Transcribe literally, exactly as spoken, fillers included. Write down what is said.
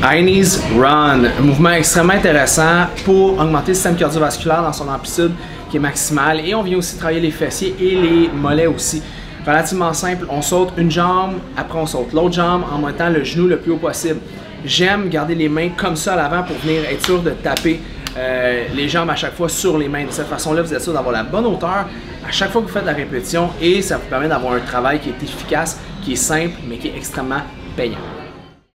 High Knees Run, un mouvement extrêmement intéressant pour augmenter le système cardiovasculaire dans son amplitude qui est maximale. Et on vient aussi travailler les fessiers et les mollets aussi. Relativement simple, on saute une jambe, après on saute l'autre jambe en montant le genou le plus haut possible. J'aime garder les mains comme ça à l'avant pour venir être sûr de taper euh, les jambes à chaque fois sur les mains. De cette façon-là, vous êtes sûr d'avoir la bonne hauteur à chaque fois que vous faites la répétition et ça vous permet d'avoir un travail qui est efficace, qui est simple, mais qui est extrêmement payant.